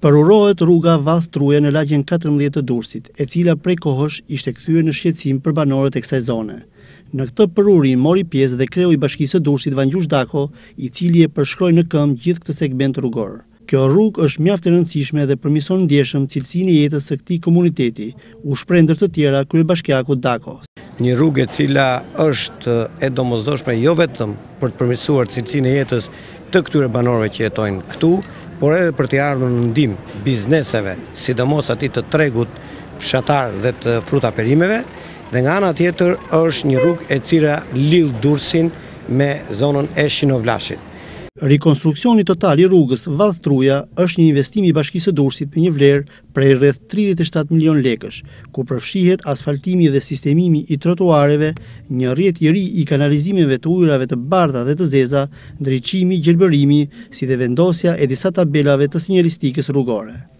Përurohet rruga Vath Truja në lagjen 14 të Durrësit, e cila prej kohësh ishte kthyer në shqetësim për banorët e kësaj zone. Në këtë përurim mori pjesë dhe kreu i Bashkisë së Durrësit Vangjush Dako, i cili e përshkroi në këmbë gjithë këtë segment rrugor. Kjo rrugë është mjaft e rëndësishme dhe përmirëson ndjeshëm cilësinë e jetës së këtij komuniteti, u shpreh ndër të tjera kryebashkiaku Dako. Një rrugë e cila është e domosdoshme jo vetëm për të përmirësuar cilësinë e jetës të këtyre banorëve që jetojnë këtu, por edhe për të ardhur në ndihmë bizneseve, sidomos atij të tregut fshatar dhe të frutaperimeve, dhe nga ana tjetër është një rrugë e cila lidh Durrësin me zonën e Shinovlashit. Rikonstruksioni total i rrugës Vath Truja është një investim i Bashkisë së Durrësit me një vlerë prej rreth 37 milion lekësh, ku përfshihet asfaltimi dhe sistemimi i trotuareve, një rrjet i ri i kanalizimeve të ujrave të bardha dhe të zeza, ndriçimi, gjelbërimi, si dhe vendosja e disa tabelave të sinjalistikës rrugore.